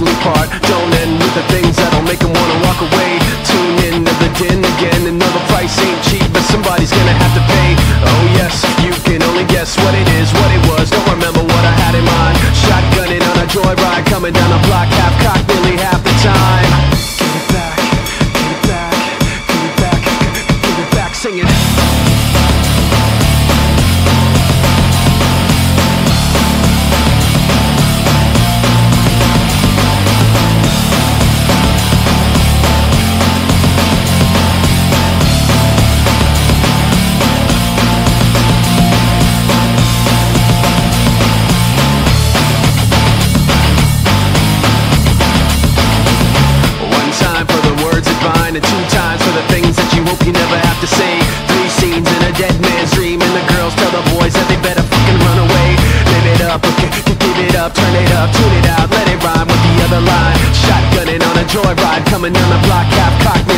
we part. Don't end with the things that'll make them wanna walk away. Tune in to the din again. Another price ain't cheap, but somebody's gonna have to pay. Oh yes, you can only guess what it is, what it was. Don't remember what I had in mind. Shotgunning on a joyride, coming down a block, half cocked nearly half the time. Give it back, give it back, give it back, give it back, sing it. And 2 times for the things that you hope you never have to say. 3 scenes in a dead man's dream, and the girls tell the boys that they better fucking run away. Live it up, okay, give it up, turn it up, tune it out, let it rhyme with the other line. Shotgunning on a joyride, coming down the block, half cocked.